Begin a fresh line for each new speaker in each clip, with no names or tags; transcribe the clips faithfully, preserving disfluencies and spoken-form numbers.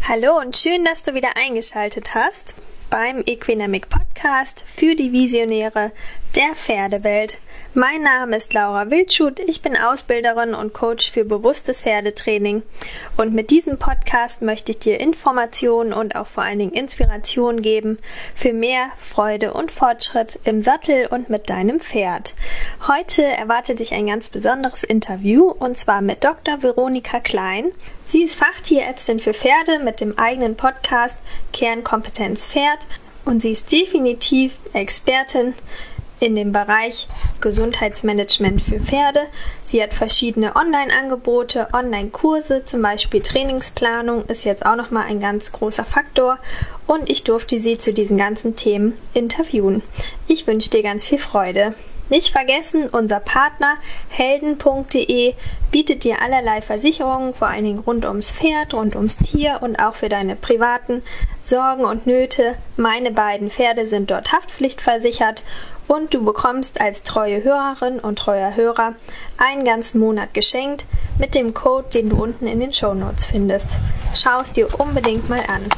Hallo und schön, dass du wieder eingeschaltet hast beim Equinemic Podcast für die Visionäre der Pferdewelt. Mein Name ist Laura Wildschut, ich bin Ausbilderin und Coach für bewusstes Pferdetraining und mit diesem Podcast möchte ich dir Informationen und auch vor allen Dingen Inspiration geben für mehr Freude und Fortschritt im Sattel und mit deinem Pferd. Heute erwartet dich ein ganz besonderes Interview und zwar mit Doktor Veronika Klein. Sie ist Fachtierärztin für Pferde mit dem eigenen Podcast Kernkompetenz Pferd und sie ist definitiv Expertin in dem Bereich Gesundheitsmanagement für Pferde. Sie hat verschiedene Online-Angebote, Online-Kurse, zum Beispiel Trainingsplanung ist jetzt auch nochmal ein ganz großer Faktor und ich durfte sie zu diesen ganzen Themen interviewen. Ich wünsche dir ganz viel Freude. Nicht vergessen, unser Partner helden punkt de bietet dir allerlei Versicherungen, vor allen Dingen rund ums Pferd, rund ums Tier und auch für deine privaten Sorgen und Nöte. Meine beiden Pferde sind dort haftpflichtversichert und du bekommst als treue Hörerin und treuer Hörer einen ganzen Monat geschenkt mit dem Code, den du unten in den Shownotes findest. Schau es dir unbedingt mal an.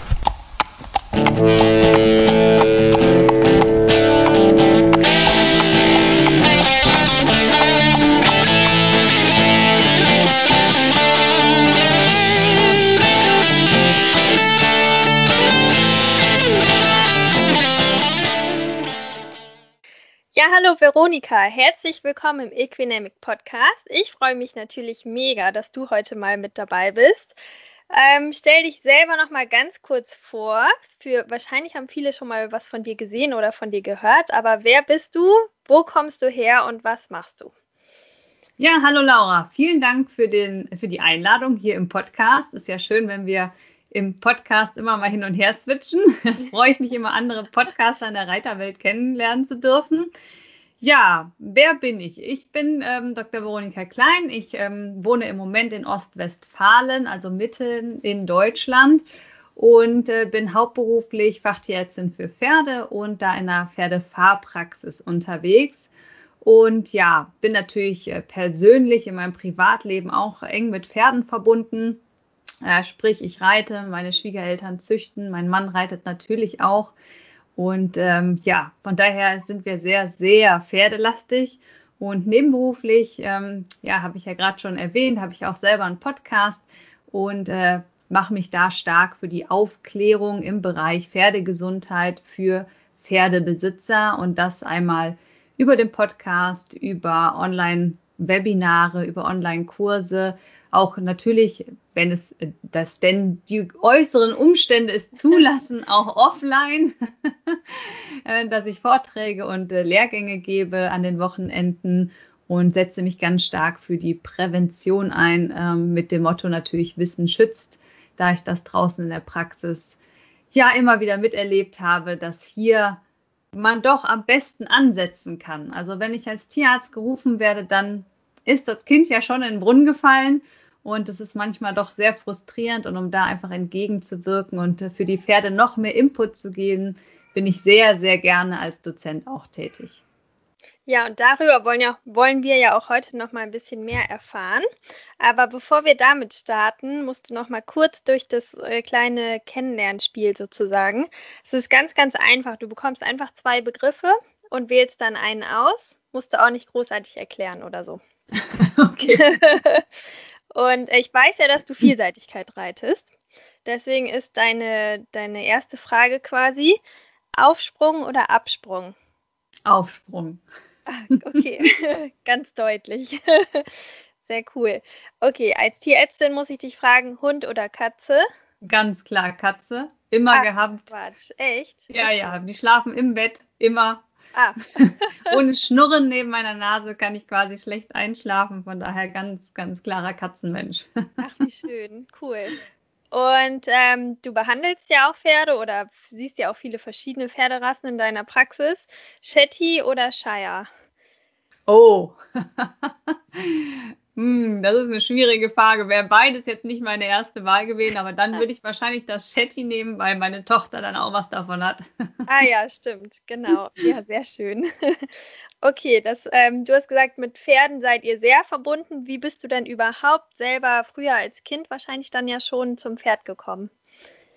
Ja, hallo Veronika, herzlich willkommen im Equinemic Podcast. Ich freue mich natürlich mega, dass du heute mal mit dabei bist. Ähm, stell dich selber noch mal ganz kurz vor. Für, wahrscheinlich haben viele schon mal was von dir gesehen oder von dir gehört, aber wer bist du, wo kommst du her und was machst du?
Ja, hallo Laura, vielen Dank für, den, für die Einladung hier im Podcast. Ist ja schön, wenn wir im Podcast immer mal hin und her switchen. Das freue ich mich immer, andere Podcaster in der Reiterwelt kennenlernen zu dürfen. Ja, wer bin ich? Ich bin ähm, Doktor Veronika Klein. Ich ähm, wohne im Moment in Ostwestfalen, also mitten in Deutschland und äh, bin hauptberuflich Fachtierärztin für Pferde und da in einer Pferdefahrpraxis unterwegs. Und ja, bin natürlich äh, persönlich in meinem Privatleben auch eng mit Pferden verbunden. Äh, sprich, ich reite, meine Schwiegereltern züchten, mein Mann reitet natürlich auch. Und ähm, ja, von daher sind wir sehr, sehr pferdelastig. Und nebenberuflich, ähm, ja, habe ich ja gerade schon erwähnt, habe ich auch selber einen Podcast und äh, mache mich da stark für die Aufklärung im Bereich Pferdegesundheit für Pferdebesitzer und das einmal über den Podcast, über Online-Webinare, über Online-Kurse, auch natürlich, wenn es das denn die äußeren Umstände es zulassen, auch offline, dass ich Vorträge und Lehrgänge gebe an den Wochenenden und setze mich ganz stark für die Prävention ein, mit dem Motto natürlich Wissen schützt, da ich das draußen in der Praxis ja immer wieder miterlebt habe, dass hier man doch am besten ansetzen kann. Also wenn ich als Tierarzt gerufen werde, dann ist das Kind ja schon in den Brunnen gefallen und es ist manchmal doch sehr frustrierend und um da einfach entgegenzuwirken und für die Pferde noch mehr Input zu geben, bin ich sehr, sehr gerne als Dozent auch tätig.
Ja, und darüber wollen, ja, wollen wir ja auch heute noch mal ein bisschen mehr erfahren. Aber bevor wir damit starten, musst du noch mal kurz durch das äh, kleine Kennenlernspiel sozusagen. Es ist ganz, ganz einfach. Du bekommst einfach zwei Begriffe und wählst dann einen aus. Musst du auch nicht großartig erklären oder so.
Okay.
Und ich weiß ja, dass du Vielseitigkeit reitest. Deswegen ist deine, deine erste Frage quasi Aufsprung oder Absprung?
Aufsprung.
Ah, okay, ganz deutlich. Sehr cool. Okay, als Tierärztin muss ich dich fragen, Hund oder Katze?
Ganz klar Katze, immer
Ach,
gehabt.
Quatsch, echt?
Ja,
Okay.
ja, die schlafen im Bett, immer.
Ah.
Ohne Schnurren neben meiner Nase kann ich quasi schlecht einschlafen, von daher ganz, ganz klarer Katzenmensch.
Ach, wie schön, cool. Und ähm, du behandelst ja auch Pferde oder siehst ja auch viele verschiedene Pferderassen in deiner Praxis. Shetty oder Shire?
Oh, hm, das ist eine schwierige Frage. Wäre beides jetzt nicht meine erste Wahl gewesen, aber dann würde ich wahrscheinlich das Shetty nehmen, weil meine Tochter dann auch was davon hat.
Ah ja, stimmt, genau. Ja, sehr schön. Okay, das, ähm, du hast gesagt, mit Pferden seid ihr sehr verbunden. Wie bist du denn überhaupt selber früher als Kind wahrscheinlich dann ja schon zum Pferd gekommen?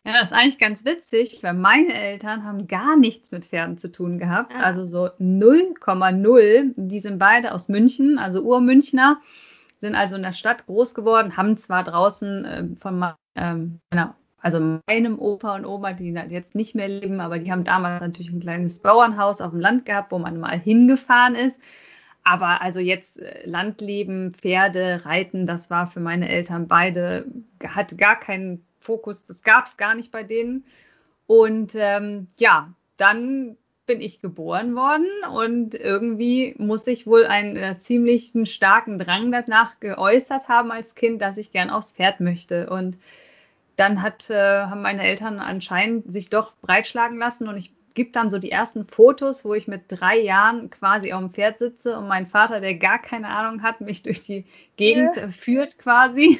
Ja, das ist eigentlich ganz witzig, weil meine Eltern haben gar nichts mit Pferden zu tun gehabt.
Ah,
Also so null Komma null. Die sind beide aus München, also Urmünchner, sind also in der Stadt groß geworden, haben zwar draußen äh, von me- ähm, meiner, also meinem Opa und Oma, die halt jetzt nicht mehr leben, aber die haben damals natürlich ein kleines Bauernhaus auf dem Land gehabt, wo man mal hingefahren ist. Aber also jetzt äh, Landleben, Pferde, Reiten, das war für meine Eltern beide, hatte gar keinen Fokus, das gab es gar nicht bei denen. Und ähm, ja, dann bin ich geboren worden und irgendwie muss ich wohl einen äh, ziemlichen starken Drang danach geäußert haben als Kind, dass ich gern aufs Pferd möchte. Und dann hat, äh, haben meine Eltern anscheinend sich doch breitschlagen lassen und ich gebe dann so die ersten Fotos, wo ich mit drei Jahren quasi auf dem Pferd sitze und mein Vater, der gar keine Ahnung hat, mich durch die
ja.
Gegend äh, führt quasi.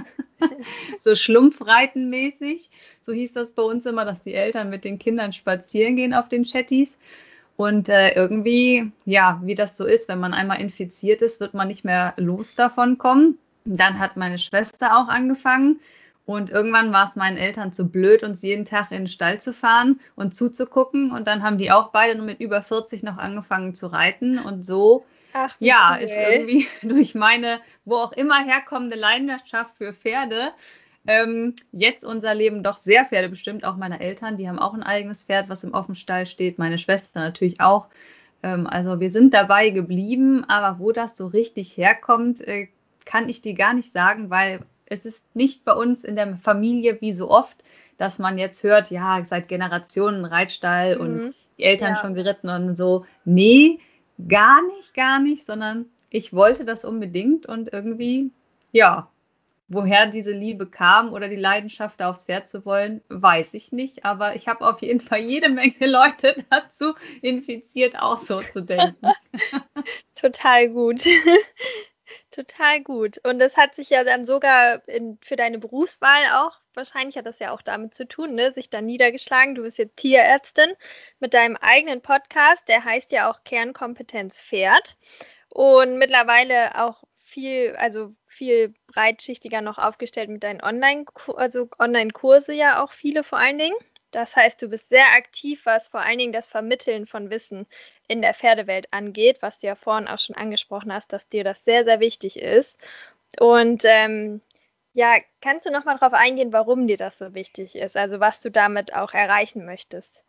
So Schlumpfreitenmäßig. So hieß das bei uns immer, dass die Eltern mit den Kindern spazieren gehen auf den Chattis. Und äh, irgendwie, ja, wie das so ist, wenn man einmal infiziert ist, wird man nicht mehr los davon kommen. Dann hat meine Schwester auch angefangen. Und irgendwann war es meinen Eltern zu blöd, uns jeden Tag in den Stall zu fahren und zuzugucken. Und dann haben die auch beide nur mit über vierzig noch angefangen zu reiten. Und so,
Ach, wie
ja, ist
cool.
irgendwie durch meine, wo auch immer herkommende Leidenschaft für Pferde, ähm, jetzt unser Leben doch sehr pferdebestimmt. Auch meine Eltern, die haben auch ein eigenes Pferd, was im Offenstall steht. Meine Schwester natürlich auch. Ähm, also wir sind dabei geblieben, aber wo das so richtig herkommt, äh, kann ich dir gar nicht sagen, weil es ist nicht bei uns in der Familie wie so oft, dass man jetzt hört, ja, seit Generationen Reitstall und
Mhm.
die Eltern
Ja.
schon geritten und so. Nee, gar nicht, gar nicht, sondern ich wollte das unbedingt und irgendwie, ja, woher diese Liebe kam oder die Leidenschaft, da aufs Pferd zu wollen, weiß ich nicht. Aber ich habe auf jeden Fall jede Menge Leute dazu infiziert, auch so zu denken.
Total gut. Total gut. Und das hat sich ja dann sogar in, für deine Berufswahl auch, wahrscheinlich hat das ja auch damit zu tun, ne, sich dann niedergeschlagen. Du bist jetzt Tierärztin mit deinem eigenen Podcast, der heißt ja auch Kernkompetenz Pferd und mittlerweile auch viel, also viel breitschichtiger noch aufgestellt mit deinen Online, also Online-Kurse ja auch viele vor allen Dingen. Das heißt, du bist sehr aktiv, was vor allen Dingen das Vermitteln von Wissen in der Pferdewelt angeht, was du ja vorhin auch schon angesprochen hast, dass dir das sehr, sehr wichtig ist. Und ähm, ja, kannst du noch mal darauf eingehen, warum dir das so wichtig ist? Also was du damit auch erreichen möchtest?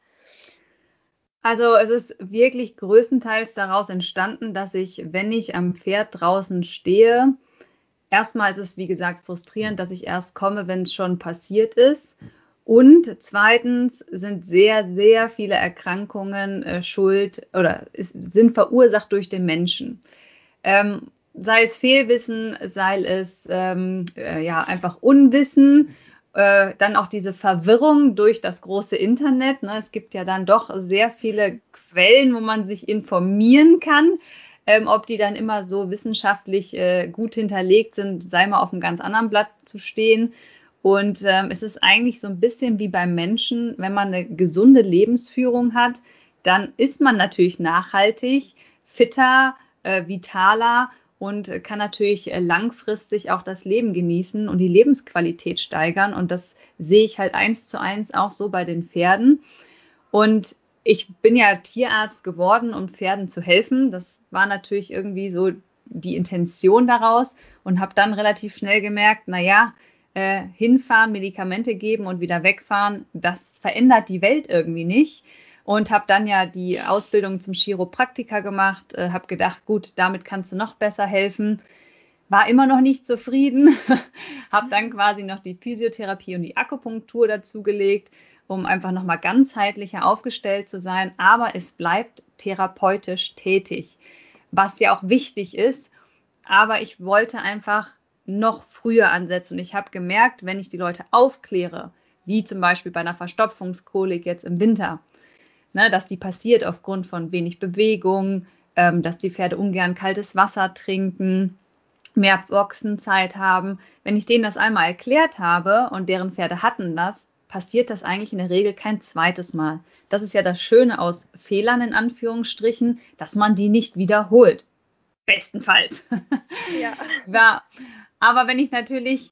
Also es ist wirklich größtenteils daraus entstanden, dass ich, wenn ich am Pferd draußen stehe, erstmal ist es, wie gesagt, frustrierend, dass ich erst komme, wenn es schon passiert ist. Und zweitens sind sehr, sehr viele Erkrankungen äh, schuld oder ist, sind verursacht durch den Menschen. Ähm, sei es Fehlwissen, sei es ähm, äh, ja einfach Unwissen, äh, dann auch diese Verwirrung durch das große Internet. Ne? Es gibt ja dann doch sehr viele Quellen, wo man sich informieren kann. Ähm, ob die dann immer so wissenschaftlich äh, gut hinterlegt sind, sei mal auf einem ganz anderen Blatt zu stehen. Und ähm, es ist eigentlich so ein bisschen wie beim Menschen, wenn man eine gesunde Lebensführung hat, dann ist man natürlich nachhaltig, fitter, äh, vitaler und äh, kann natürlich äh, langfristig auch das Leben genießen und die Lebensqualität steigern. Und das sehe ich halt eins zu eins auch so bei den Pferden. Und ich bin ja Tierarzt geworden, um Pferden zu helfen. Das war natürlich irgendwie so die Intention daraus und habe dann relativ schnell gemerkt, naja, äh, hinfahren, Medikamente geben und wieder wegfahren, das verändert die Welt irgendwie nicht. Und habe dann ja die Ausbildung zum Chiropraktiker gemacht, äh, habe gedacht, gut, damit kannst du noch besser helfen. War immer noch nicht zufrieden, habe dann quasi noch die Physiotherapie und die Akupunktur dazugelegt, um einfach nochmal ganzheitlicher aufgestellt zu sein. Aber es bleibt therapeutisch tätig, was ja auch wichtig ist. Aber ich wollte einfach noch früher ansetzen. Und ich habe gemerkt, wenn ich die Leute aufkläre, wie zum Beispiel bei einer Verstopfungskolik jetzt im Winter, ne, dass die passiert aufgrund von wenig Bewegung, ähm, dass die Pferde ungern kaltes Wasser trinken, mehr Boxenzeit haben. Wenn ich denen das einmal erklärt habe und deren Pferde hatten das, passiert das eigentlich in der Regel kein zweites Mal. Das ist ja das Schöne aus Fehlern in Anführungsstrichen, dass man die nicht wiederholt. Bestenfalls.
Ja.
Ja, aber wenn ich natürlich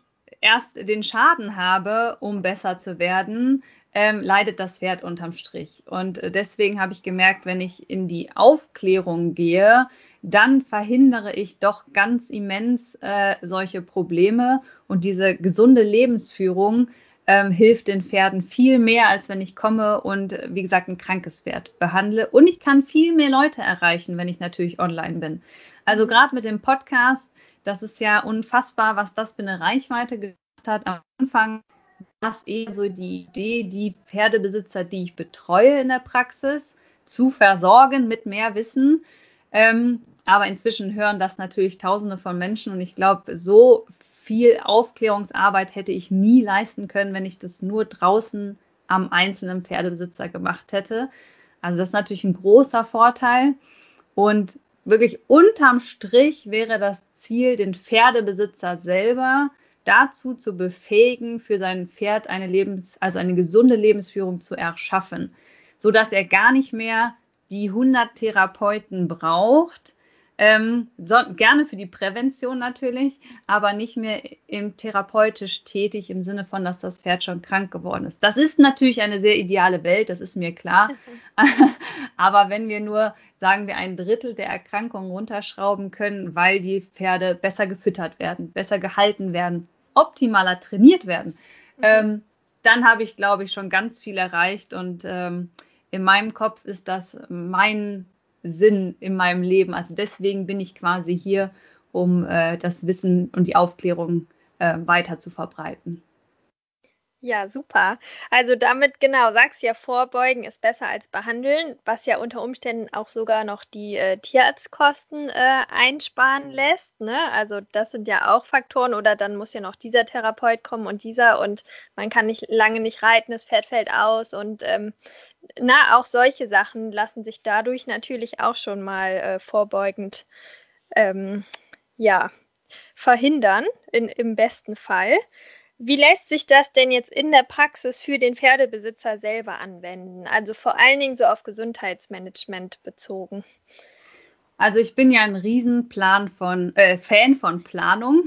erst den Schaden habe, um besser zu werden, ähm, leidet das Pferd unterm Strich. Und deswegen habe ich gemerkt, wenn ich in die Aufklärung gehe, dann verhindere ich doch ganz immens äh, solche Probleme. Und diese gesunde Lebensführung ähm, hilft den Pferden viel mehr, als wenn ich komme und, wie gesagt, ein krankes Pferd behandle. Und ich kann viel mehr Leute erreichen, wenn ich natürlich online bin. Also gerade mit dem Podcast, das ist ja unfassbar, was das für eine Reichweite gemacht hat. Am Anfang war es eher so die Idee, die Pferdebesitzer, die ich betreue in der Praxis, zu versorgen mit mehr Wissen. Ähm, aber inzwischen hören das natürlich Tausende von Menschen und ich glaube, so viel Aufklärungsarbeit hätte ich nie leisten können, wenn ich das nur draußen am einzelnen Pferdebesitzer gemacht hätte. Also das ist natürlich ein großer Vorteil und wirklich unterm Strich wäre das Ziel, den Pferdebesitzer selber dazu zu befähigen, für sein Pferd eine Lebens-, also eine gesunde Lebensführung zu erschaffen, sodass er gar nicht mehr die hundert Therapeuten braucht, ähm, so, gerne für die Prävention natürlich, aber nicht mehr im therapeutisch tätig im Sinne von, dass das Pferd schon krank geworden ist. Das ist natürlich eine sehr ideale Welt, das ist mir klar. Aber wenn wir nur, sagen wir, ein Drittel der Erkrankungen runterschrauben können, weil die Pferde besser gefüttert werden, besser gehalten werden, optimaler trainiert werden, mhm. ähm, dann habe ich, glaube ich, schon ganz viel erreicht und ähm, in meinem Kopf ist das mein Sinn in meinem Leben. Also deswegen bin ich quasi hier, um äh, das Wissen und die Aufklärung äh, weiter zu verbreiten.
Ja, super. Also damit, genau, sagst ja, vorbeugen ist besser als behandeln, was ja unter Umständen auch sogar noch die äh, Tierarztkosten äh, einsparen lässt, ne? Also das sind ja auch Faktoren oder dann muss ja noch dieser Therapeut kommen und dieser und man kann nicht lange nicht reiten, das Pferd fällt aus und ähm, na, auch solche Sachen lassen sich dadurch natürlich auch schon mal äh, vorbeugend ähm, ja, verhindern, in, im besten Fall. Wie lässt sich das denn jetzt in der Praxis für den Pferdebesitzer selber anwenden? Also vor allen Dingen so auf Gesundheitsmanagement bezogen.
Also ich bin ja ein Riesenplan von, äh, Fan von Planung.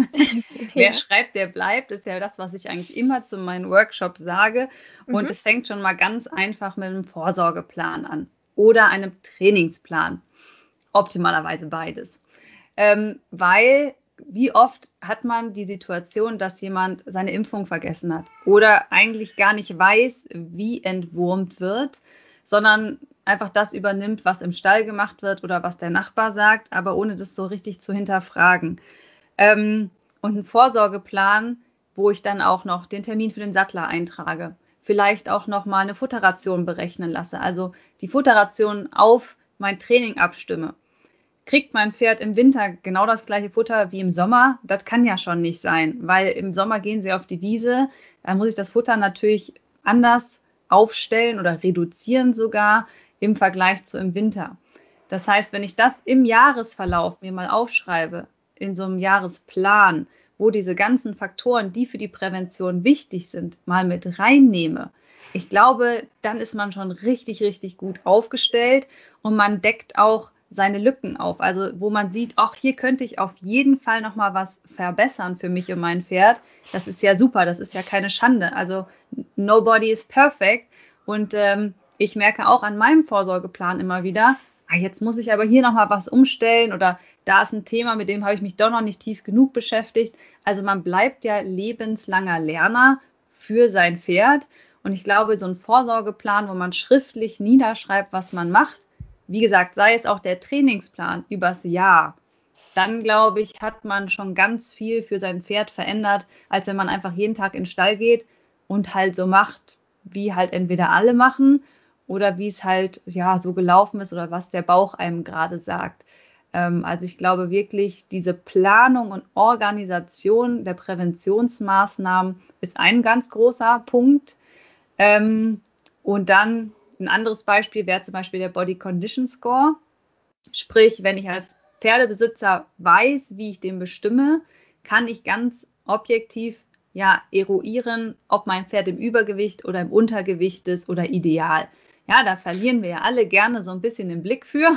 Wer ja. schreibt, der bleibt, ist ja das, was ich eigentlich immer zu meinen Workshops sage. Und mhm. es fängt schon mal ganz einfach mit einem Vorsorgeplan an oder einem Trainingsplan. Optimalerweise beides. Ähm, weil wie oft hat man die Situation, dass jemand seine Impfung vergessen hat oder eigentlich gar nicht weiß, wie entwurmt wird, sondern einfach das übernimmt, was im Stall gemacht wird oder was der Nachbar sagt, aber ohne das so richtig zu hinterfragen. Ähm, und ein Vorsorgeplan, wo ich dann auch noch den Termin für den Sattler eintrage. Vielleicht auch noch mal eine Futterration berechnen lasse, also die Futterration auf mein Training abstimme. Kriegt mein Pferd im Winter genau das gleiche Futter wie im Sommer? Das kann ja schon nicht sein, weil im Sommer gehen sie auf die Wiese, da muss ich das Futter natürlich anders aufstellen oder reduzieren sogar im Vergleich zu im Winter. Das heißt, wenn ich das im Jahresverlauf mir mal aufschreibe, in so einem Jahresplan, wo diese ganzen Faktoren, die für die Prävention wichtig sind, mal mit reinnehme, ich glaube, dann ist man schon richtig, richtig gut aufgestellt und man deckt auch seine Lücken auf. Also wo man sieht, ach, hier könnte ich auf jeden Fall noch mal was verbessern für mich und mein Pferd. Das ist ja super, das ist ja keine Schande. Also nobody is perfect. Und ähm, ich merke auch an meinem Vorsorgeplan immer wieder, ah, jetzt muss ich aber hier noch mal was umstellen oder da ist ein Thema, mit dem habe ich mich doch noch nicht tief genug beschäftigt. Also man bleibt ja lebenslanger Lerner für sein Pferd. Und ich glaube, so ein Vorsorgeplan, wo man schriftlich niederschreibt, was man macht, wie gesagt, sei es auch der Trainingsplan übers Jahr, dann glaube ich, hat man schon ganz viel für sein Pferd verändert, als wenn man einfach jeden Tag in den Stall geht und halt so macht, wie halt entweder alle machen oder wie es halt ja so gelaufen ist oder was der Bauch einem gerade sagt. Ähm, also ich glaube wirklich, diese Planung und Organisation der Präventionsmaßnahmen ist ein ganz großer Punkt. Ähm, und dann ein anderes Beispiel wäre zum Beispiel der Body Condition Score. Sprich, wenn ich als Pferdebesitzer weiß, wie ich den bestimme, kann ich ganz objektiv ja eruieren, ob mein Pferd im Übergewicht oder im Untergewicht ist oder ideal. Ja, da verlieren wir ja alle gerne so ein bisschen den Blick für.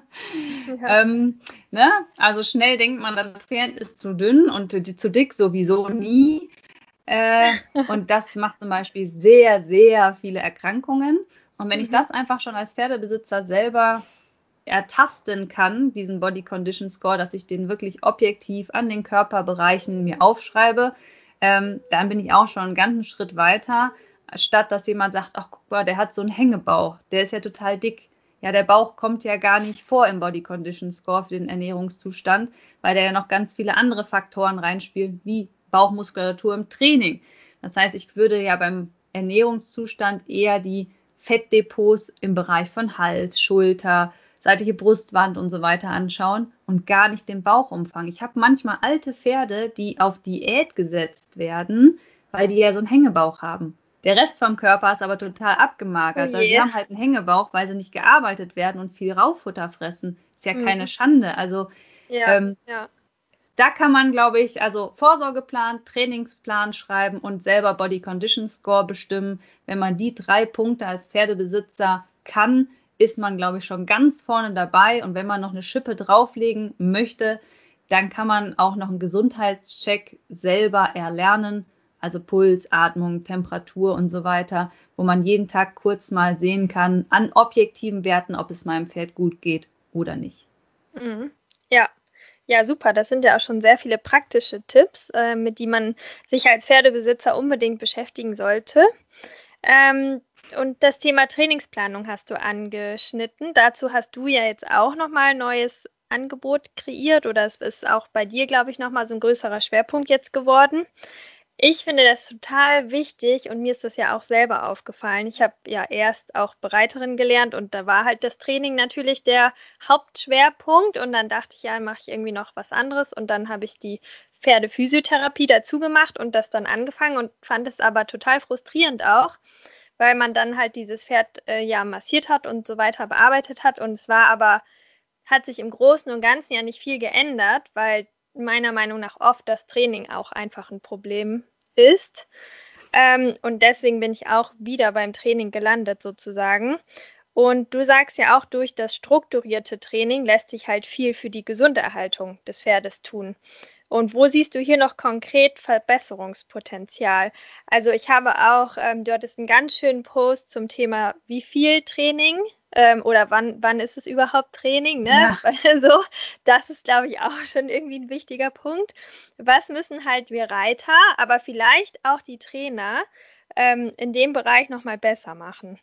Ja.
ähm, ne? Also schnell denkt man, das Pferd ist zu dünn und die, zu dick sowieso nie. Äh, und das macht zum Beispiel sehr, sehr viele Erkrankungen. Und wenn ich
Mhm.
das einfach schon als Pferdebesitzer selber ertasten kann, diesen Body Condition Score, dass ich den wirklich objektiv an den Körperbereichen mir aufschreibe, ähm, dann bin ich auch schon einen ganzen Schritt weiter, statt dass jemand sagt, ach guck mal, der hat so einen Hängebauch, der ist ja total dick. Ja, der Bauch kommt ja gar nicht vor im Body Condition Score für den Ernährungszustand, weil da ja noch ganz viele andere Faktoren reinspielen, wie Bauchmuskulatur im Training. Das heißt, ich würde ja beim Ernährungszustand eher die Fettdepots im Bereich von Hals, Schulter, seitige Brustwand und so weiter anschauen und gar nicht den Bauchumfang. Ich habe manchmal alte Pferde, die auf Diät gesetzt werden, weil die ja so einen Hängebauch haben. Der Rest vom Körper ist aber total
Oh
abgemagert. Also die
je.
haben halt einen Hängebauch, weil sie nicht gearbeitet werden und viel Rauffutter fressen. Ist ja keine
Mhm.
Schande. Also
Ja,
ähm,
ja.
da kann man, glaube ich, also Vorsorgeplan, Trainingsplan schreiben und selber Body Condition Score bestimmen. Wenn man die drei Punkte als Pferdebesitzer kann, ist man, glaube ich, schon ganz vorne dabei. Und wenn man noch eine Schippe drauflegen möchte, dann kann man auch noch einen Gesundheitscheck selber erlernen. Also Puls, Atmung, Temperatur und so weiter, wo man jeden Tag kurz mal sehen kann an objektiven Werten, ob es meinem Pferd gut geht oder nicht.
Mhm. Ja. Ja, super. Das sind ja auch schon sehr viele praktische Tipps, äh, mit die man sich als Pferdebesitzer unbedingt beschäftigen sollte. Ähm, und das Thema Trainingsplanung hast du angeschnitten. Dazu hast du ja jetzt auch nochmal ein neues Angebot kreiert oder es ist auch bei dir, glaube ich, nochmal so ein größerer Schwerpunkt jetzt geworden. Ich finde das total wichtig und mir ist das ja auch selber aufgefallen. Ich habe ja erst auch Bereiterin gelernt und da war halt das Training natürlich der Hauptschwerpunkt und dann dachte ich, ja, mache ich irgendwie noch was anderes und dann habe ich die Pferdephysiotherapie dazu gemacht und das dann angefangen und fand es aber total frustrierend auch, weil man dann halt dieses Pferd äh, ja massiert hat und so weiter bearbeitet hat und es war aber hat sich im Großen und Ganzen ja nicht viel geändert, weil meiner Meinung nach oft das Training auch einfach ein Problem ist. Ähm, und deswegen bin ich auch wieder beim Training gelandet sozusagen. Und du sagst ja auch, durch das strukturierte Training lässt sich halt viel für die gesunde Erhaltung des Pferdes tun. Und wo siehst du hier noch konkret Verbesserungspotenzial? Also ich habe auch, ähm, du hattest einen ganz schönen Post zum Thema, wie viel Training ähm, oder wann, wann ist es überhaupt Training, ne?
Ja.
So, das ist, glaube ich, auch schon irgendwie ein wichtiger Punkt. Was müssen halt wir Reiter, aber vielleicht auch die Trainer ähm, in dem Bereich nochmal besser machen?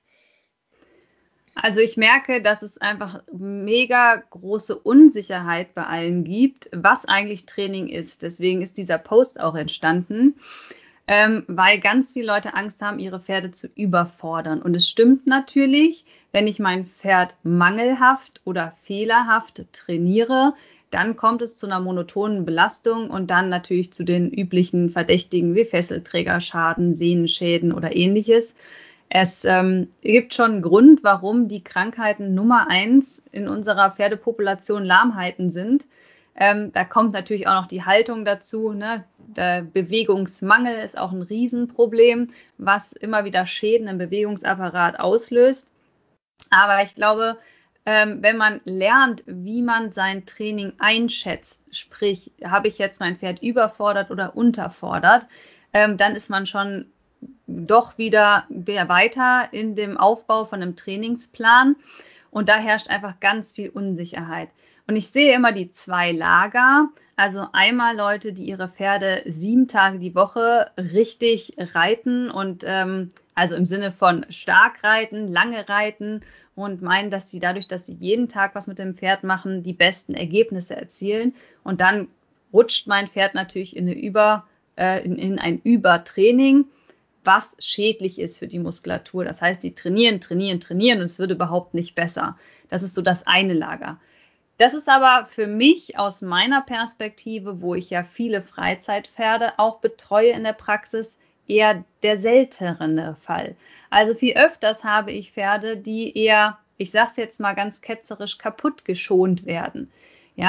Also ich merke, dass es einfach mega große Unsicherheit bei allen gibt, was eigentlich Training ist. Deswegen ist dieser Post auch entstanden, ähm, weil ganz viele Leute Angst haben, ihre Pferde zu überfordern. Und es stimmt natürlich, wenn ich mein Pferd mangelhaft oder fehlerhaft trainiere, dann kommt es zu einer monotonen Belastung und dann natürlich zu den üblichen Verdächtigen wie Fesselträgerschaden, Sehnenschäden oder ähnliches. Es ähm, gibt schon einen Grund, warum die Krankheiten Nummer eins in unserer Pferdepopulation Lahmheiten sind. Ähm, da kommt natürlich auch noch die Haltung dazu. Ne? Der Bewegungsmangel ist auch ein Riesenproblem, was immer wieder Schäden im Bewegungsapparat auslöst. Aber ich glaube, ähm, wenn man lernt, wie man sein Training einschätzt, sprich, habe ich jetzt mein Pferd überfordert oder unterfordert, ähm, dann ist man schon doch wieder weiter in dem Aufbau von einem Trainingsplan und da herrscht einfach ganz viel Unsicherheit. Und ich sehe immer die zwei Lager, also einmal Leute, die ihre Pferde sieben Tage die Woche richtig reiten und ähm, also im Sinne von stark reiten, lange reiten und meinen, dass sie dadurch, dass sie jeden Tag was mit dem Pferd machen, die besten Ergebnisse erzielen. Und dann rutscht mein Pferd natürlich in, eine Über, äh, in, in ein Übertraining, was schädlich ist für die Muskulatur. Das heißt, die trainieren, trainieren, trainieren und es wird überhaupt nicht besser. Das ist so das eine Lager. Das ist aber für mich aus meiner Perspektive, wo ich ja viele Freizeitpferde auch betreue in der Praxis, eher der seltenere Fall. Also viel öfters habe ich Pferde, die eher, ich sage es jetzt mal ganz ketzerisch, kaputt geschont werden. Ja,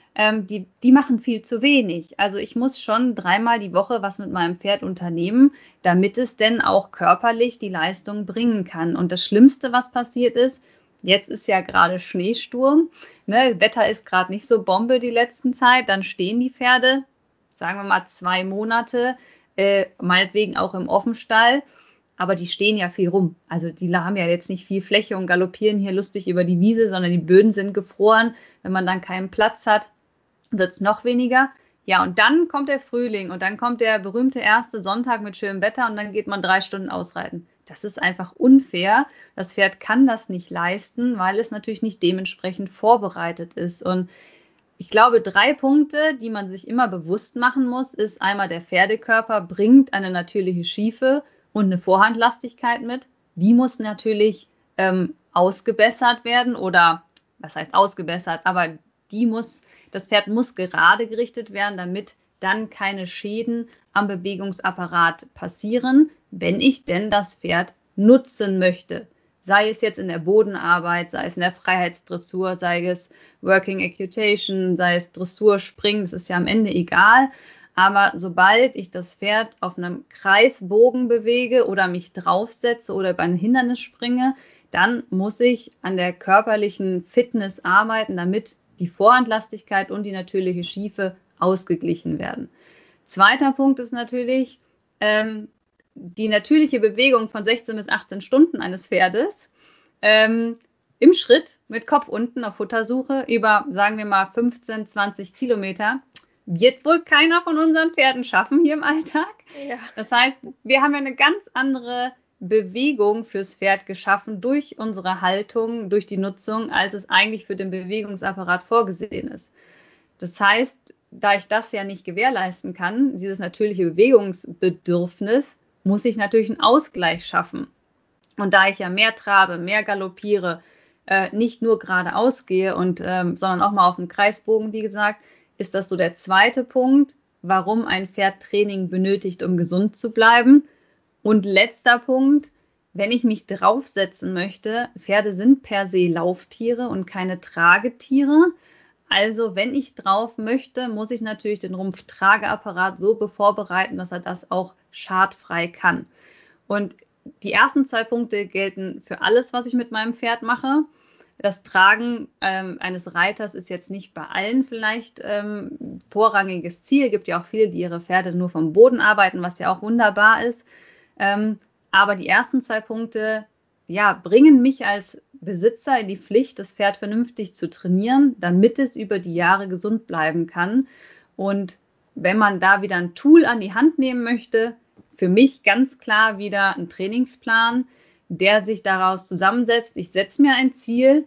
ähm, die, die machen viel zu wenig. Also ich muss schon dreimal die Woche was mit meinem Pferd unternehmen, damit es denn auch körperlich die Leistung bringen kann. Und das Schlimmste, was passiert ist, jetzt ist ja gerade Schneesturm, ne? Wetter ist gerade nicht so Bombe die letzten Zeit, dann stehen die Pferde, sagen wir mal zwei Monate, äh, meinetwegen auch im Offenstall, aber die stehen ja viel rum. Also die haben ja jetzt nicht viel Fläche und galoppieren hier lustig über die Wiese, sondern die Böden sind gefroren. Wenn man dann keinen Platz hat, wird es noch weniger. Ja, und dann kommt der Frühling und dann kommt der berühmte erste Sonntag mit schönem Wetter und dann geht man drei Stunden ausreiten. Das ist einfach unfair. Das Pferd kann das nicht leisten, weil es natürlich nicht dementsprechend vorbereitet ist. Und ich glaube, drei Punkte, die man sich immer bewusst machen muss, ist einmal, der Pferdekörper bringt eine natürliche Schiefe und eine Vorhandlastigkeit mit. Die muss natürlich ähm, ausgebessert werden oder, was heißt ausgebessert, aber die muss, das Pferd muss gerade gerichtet werden, damit dann keine Schäden am Bewegungsapparat passieren, wenn ich denn das Pferd nutzen möchte. Sei es jetzt in der Bodenarbeit, sei es in der Freiheitsdressur, sei es Working Equitation, sei es Dressur, Springen, das ist ja am Ende egal. Aber sobald ich das Pferd auf einem Kreisbogen bewege oder mich draufsetze oder über ein Hindernis springe, dann muss ich an der körperlichen Fitness arbeiten, damit die Vorhandlastigkeit und die natürliche Schiefe ausgeglichen werden. Zweiter Punkt ist natürlich ähm, die natürliche Bewegung von sechzehn bis achtzehn Stunden eines Pferdes ähm, im Schritt mit Kopf unten auf Futtersuche über, sagen wir mal, fünfzehn, zwanzig Kilometer. Wird wohl keiner von unseren Pferden schaffen hier im Alltag. Ja. Das heißt, wir haben ja eine ganz andere Bewegung fürs Pferd geschaffen durch unsere Haltung, durch die Nutzung, als es eigentlich für den Bewegungsapparat vorgesehen ist. Das heißt, da ich das ja nicht gewährleisten kann, dieses natürliche Bewegungsbedürfnis, muss ich natürlich einen Ausgleich schaffen. Und da ich ja mehr trabe, mehr galoppiere, äh, nicht nur geradeaus gehe, und, ähm, sondern auch mal auf dem Kreisbogen, wie gesagt, ist das so der zweite Punkt, warum ein Pferd Training benötigt, um gesund zu bleiben. Und letzter Punkt, wenn ich mich draufsetzen möchte, Pferde sind per se Lauftiere und keine Tragetiere. Also wenn ich drauf möchte, muss ich natürlich den Rumpftrageapparat so vorbereiten, dass er das auch schadfrei kann. Und die ersten zwei Punkte gelten für alles, was ich mit meinem Pferd mache. Das Tragen ähm, eines Reiters ist jetzt nicht bei allen vielleicht ähm, vorrangiges Ziel. Es gibt ja auch viele, die ihre Pferde nur vom Boden arbeiten, was ja auch wunderbar ist. Ähm, aber die ersten zwei Punkte, ja, bringen mich als Besitzer in die Pflicht, das Pferd vernünftig zu trainieren, damit es über die Jahre gesund bleiben kann. Und wenn man da wieder ein Tool an die Hand nehmen möchte, für mich ganz klar wieder ein Trainingsplan, der sich daraus zusammensetzt. Ich setze mir ein Ziel,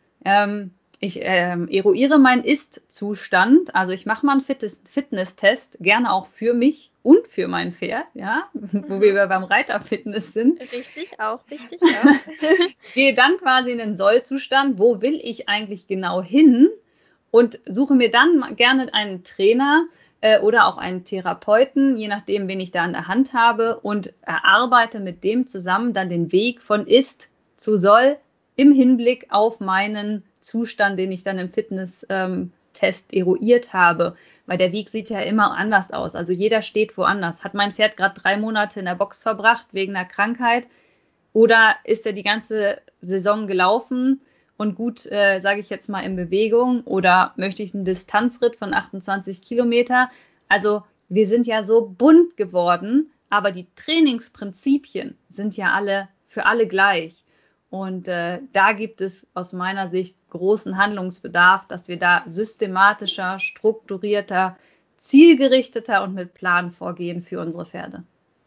ähm, ich ähm, eruiere meinen Ist-Zustand, also ich mache mal einen Fitness- Fitness-Test, gerne auch für mich und für mein Pferd, ja, mhm. wo wir beim Reiterfitness sind.
Richtig, auch richtig, auch.
Gehe dann quasi in den Soll-Zustand, wo will ich eigentlich genau hin, und suche mir dann gerne einen Trainer äh, oder auch einen Therapeuten, je nachdem, wen ich da an der Hand habe, und erarbeite mit dem zusammen dann den Weg von Ist zu Soll im Hinblick auf meinen Zustand, den ich dann im Fitness-Test ähm, eruiert habe. Weil der Weg sieht ja immer anders aus. Also jeder steht woanders. Hat mein Pferd gerade drei Monate in der Box verbracht wegen einer Krankheit, oder ist er die ganze Saison gelaufen und gut, äh, sage ich jetzt mal, in Bewegung, oder möchte ich einen Distanzritt von achtundzwanzig Kilometer? Also wir sind ja so bunt geworden, aber die Trainingsprinzipien sind ja alle für alle gleich. Und äh, da gibt es aus meiner Sicht großen Handlungsbedarf, dass wir da systematischer, strukturierter, zielgerichteter und mit Plan vorgehen für unsere Pferde.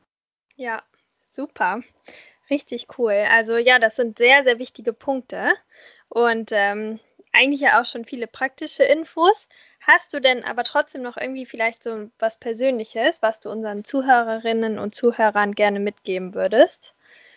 Ja, super. Richtig cool. Also ja, das sind sehr, sehr wichtige Punkte und ähm, eigentlich ja auch schon viele praktische Infos. Hast du denn aber trotzdem noch irgendwie vielleicht so was Persönliches, was du unseren Zuhörerinnen und Zuhörern gerne mitgeben würdest?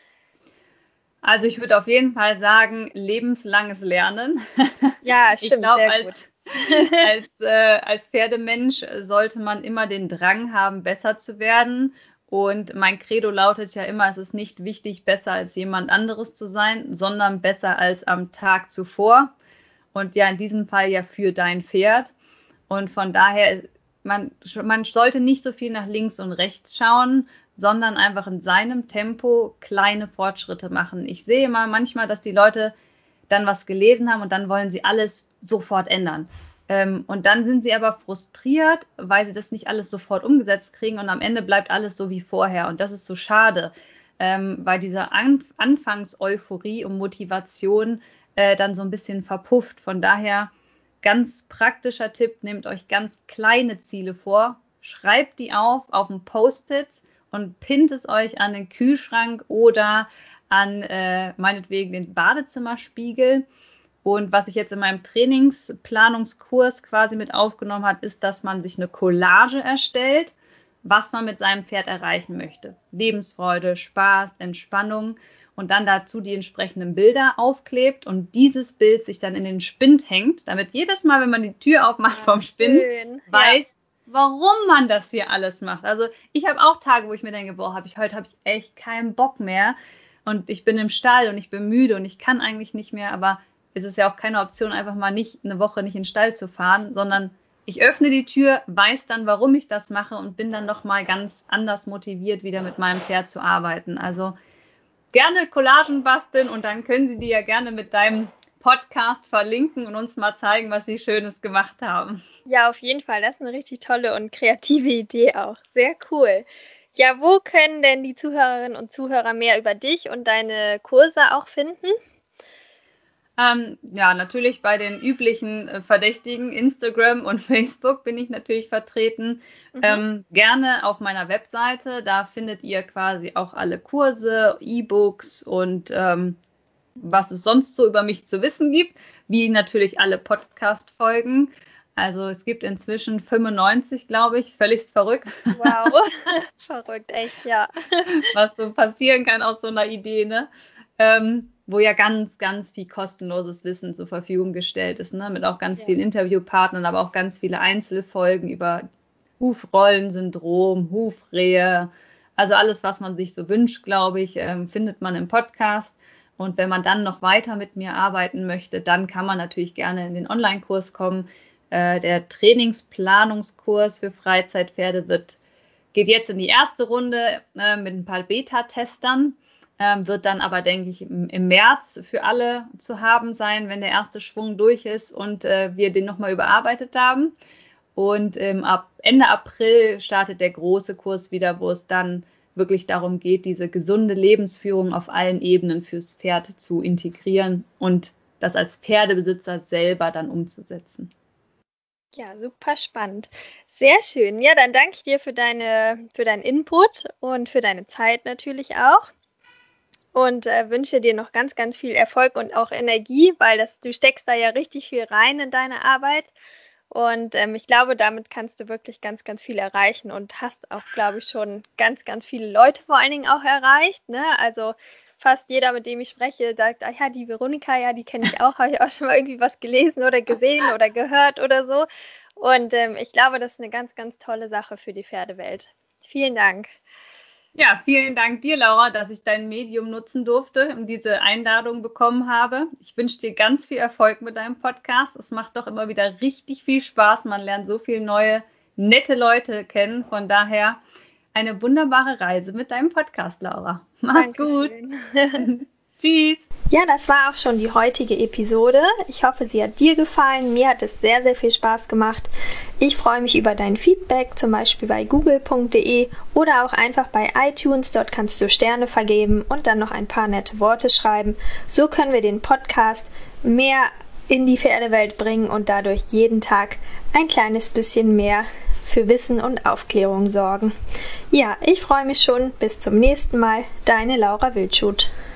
Also ich würde auf jeden Fall sagen, lebenslanges Lernen.
Ja, stimmt.
Ich glaube,
sehr
als, als, äh, als Pferdemensch sollte man immer den Drang haben, besser zu werden. Und mein Credo lautet ja immer, es ist nicht wichtig, besser als jemand anderes zu sein, sondern besser als am Tag zuvor. Und ja, in diesem Fall ja für dein Pferd. Und von daher, man, man sollte nicht so viel nach links und rechts schauen, sondern einfach in seinem Tempo kleine Fortschritte machen. Ich sehe mal manchmal, dass die Leute dann was gelesen haben und dann wollen sie alles sofort ändern. Ähm, und dann sind sie aber frustriert, weil sie das nicht alles sofort umgesetzt kriegen und am Ende bleibt alles so wie vorher. Und das ist so schade, ähm, weil diese An- Anfangs-Euphorie und Motivation äh, dann so ein bisschen verpufft. Von daher ganz praktischer Tipp, nehmt euch ganz kleine Ziele vor, schreibt die auf auf ein Post-it und pinnt es euch an den Kühlschrank oder an äh, meinetwegen den Badezimmerspiegel. Und was ich jetzt in meinem Trainingsplanungskurs quasi mit aufgenommen habe, ist, dass man sich eine Collage erstellt, was man mit seinem Pferd erreichen möchte. Lebensfreude, Spaß, Entspannung und dann dazu die entsprechenden Bilder aufklebt und dieses Bild sich dann in den Spind hängt, damit jedes Mal, wenn man die Tür aufmacht vom Spind,
Schön.
weiß,
Ja.
warum man das hier alles macht. Also ich habe auch Tage, wo ich mir denke, boah, hab ich, heute habe ich echt keinen Bock mehr und ich bin im Stall und ich bin müde und ich kann eigentlich nicht mehr, aber es ist ja auch keine Option, einfach mal nicht eine Woche nicht in den Stall zu fahren, sondern ich öffne die Tür, weiß dann, warum ich das mache und bin dann nochmal ganz anders motiviert, wieder mit meinem Pferd zu arbeiten. Also gerne Collagen basteln und dann können Sie die ja gerne mit deinem Podcast verlinken und uns mal zeigen, was Sie Schönes gemacht haben.
Ja, auf jeden Fall. Das ist eine richtig tolle und kreative Idee auch. Sehr cool. Ja, wo können denn die Zuhörerinnen und Zuhörer mehr über dich und deine Kurse auch finden?
Ähm, ja, natürlich bei den üblichen äh, Verdächtigen, Instagram und Facebook bin ich natürlich vertreten. Mhm. Ähm, gerne auf meiner Webseite, da findet ihr quasi auch alle Kurse, E-Books und ähm, was es sonst so über mich zu wissen gibt, wie natürlich alle Podcast-Folgen. Also es gibt inzwischen fünfundneunzig, glaube ich, völlig verrückt.
Wow, verrückt, echt, ja.
Was so passieren kann aus so einer Idee, ne? Ähm, wo ja ganz, ganz viel kostenloses Wissen zur Verfügung gestellt ist, ne? Mit auch ganz ja. vielen Interviewpartnern, aber auch ganz viele Einzelfolgen über Hufrollensyndrom, Hufrehe, also alles, was man sich so wünscht, glaube ich, ähm, findet man im Podcast. Und wenn man dann noch weiter mit mir arbeiten möchte, dann kann man natürlich gerne in den Online-Kurs kommen. Äh, der Trainingsplanungskurs für Freizeitpferde wird, geht jetzt in die erste Runde äh, mit ein paar Beta-Testern. Ähm, wird dann aber, denke ich, im, im März für alle zu haben sein, wenn der erste Schwung durch ist und äh, wir den nochmal überarbeitet haben. Und ähm, ab Ende April startet der große Kurs wieder, wo es dann wirklich darum geht, diese gesunde Lebensführung auf allen Ebenen fürs Pferd zu integrieren und das als Pferdebesitzer selber dann umzusetzen.
Ja, super spannend. Sehr schön. Ja, dann danke ich dir für deine, für deinen Input und für deine Zeit natürlich auch. Und äh, wünsche dir noch ganz, ganz viel Erfolg und auch Energie, weil das, du steckst da ja richtig viel rein in deine Arbeit. Und ähm, ich glaube, damit kannst du wirklich ganz, ganz viel erreichen und hast auch, glaube ich, schon ganz, ganz viele Leute vor allen Dingen auch erreicht. Ne? Also fast jeder, mit dem ich spreche, sagt, ah ja, die Veronika, ja, die kenne ich auch, habe ich auch schon mal irgendwie was gelesen oder gesehen oder gehört oder so. Und ähm, ich glaube, das ist eine ganz, ganz tolle Sache für die Pferdewelt. Vielen Dank.
Ja, vielen Dank dir, Laura, dass ich dein Medium nutzen durfte und diese Einladung bekommen habe. Ich wünsche dir ganz viel Erfolg mit deinem Podcast. Es macht doch immer wieder richtig viel Spaß. Man lernt so viele neue, nette Leute kennen. Von daher eine wunderbare Reise mit deinem Podcast, Laura. Mach's Dankeschön. Gut. Tschüss.
Ja, das war auch schon die heutige Episode. Ich hoffe, sie hat dir gefallen. Mir hat es sehr, sehr viel Spaß gemacht. Ich freue mich über dein Feedback, zum Beispiel bei google punkt de oder auch einfach bei iTunes. Dort kannst du Sterne vergeben und dann noch ein paar nette Worte schreiben. So können wir den Podcast mehr in die Pferdewelt bringen und dadurch jeden Tag ein kleines bisschen mehr für Wissen und Aufklärung sorgen. Ja, ich freue mich schon. Bis zum nächsten Mal. Deine Laura Wildschut.